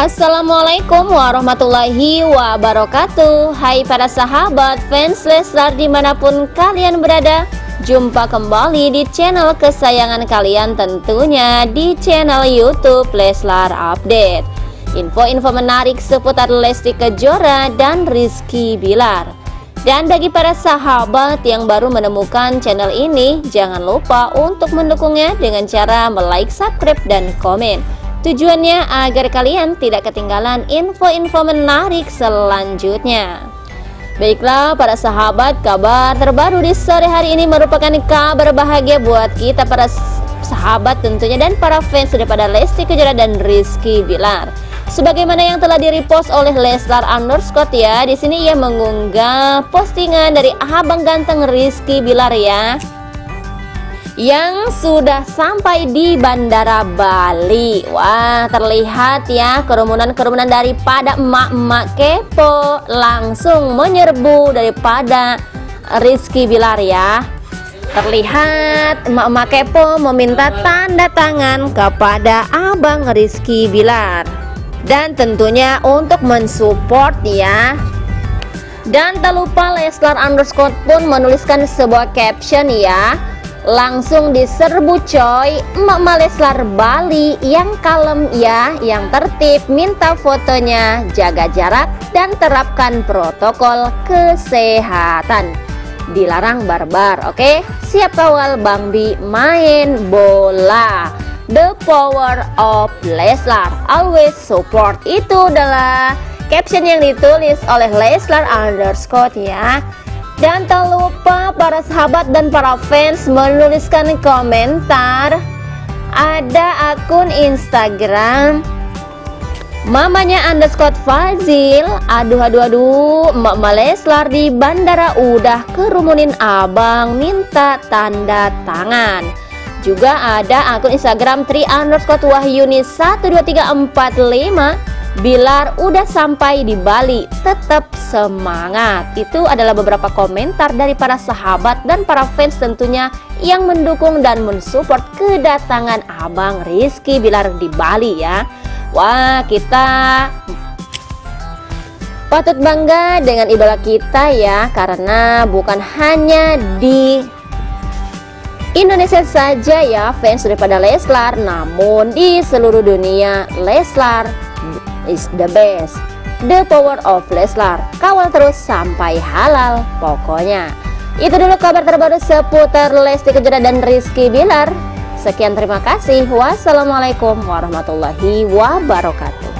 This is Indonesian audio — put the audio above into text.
Assalamualaikum warahmatullahi wabarakatuh. Hai para sahabat fans Leslar dimanapun kalian berada, jumpa kembali di channel kesayangan kalian, tentunya di channel YouTube Leslar Update. Info-info menarik seputar Lesti Kejora dan Rizky Bilar. Dan bagi para sahabat yang baru menemukan channel ini, jangan lupa untuk mendukungnya dengan cara like, subscribe, dan komen. Tujuannya agar kalian tidak ketinggalan info-info menarik selanjutnya. Baiklah para sahabat, kabar terbaru di sore hari ini merupakan kabar bahagia buat kita para sahabat tentunya dan para fans daripada Lesti Kejora dan Rizky Bilar. Sebagaimana yang telah di-repost oleh Leslar _ ya, di sini ia mengunggah postingan dari abang ganteng Rizky Bilar ya, yang sudah sampai di Bandara Bali. Wah, terlihat ya kerumunan-kerumunan daripada emak-emak kepo langsung menyerbu daripada Rizky Bilar ya. Terlihat emak-emak kepo meminta tanda tangan kepada abang Rizky Bilar, dan tentunya untuk mensupport ya. Dan tak lupa Leslar _ pun menuliskan sebuah caption ya, langsung diserbu coy, emak-emak Leslar Bali yang kalem ya, yang tertib, minta fotonya, jaga jarak dan terapkan protokol kesehatan, dilarang barbar. Oke, siap kawal Bang Bi main bola. The power of Leslar, always support. Itu adalah caption yang ditulis oleh Leslar _ ya. Dan tak lupa para sahabat dan para fans menuliskan komentar. Ada akun Instagram mamanya _Fazil. Aduh, emak-emak Leslar di bandara udah kerumunin abang minta tanda tangan. Juga ada akun Instagram tri_wahyuni 12345. Bilar udah sampai di Bali, tetap semangat. Itu adalah beberapa komentar dari para sahabat dan para fans tentunya yang mendukung dan mensupport kedatangan abang Rizky Bilar di Bali ya. Wah, kita patut bangga dengan idola kita ya, karena bukan hanya di Indonesia saja ya fans daripada Leslar, namun di seluruh dunia Leslar is the best. The power of Leslar, kawal terus sampai halal pokoknya. Itu dulu kabar terbaru seputar Lesti Kejora dan Rizky Bilar. Sekian, terima kasih. Wassalamualaikum warahmatullahi wabarakatuh.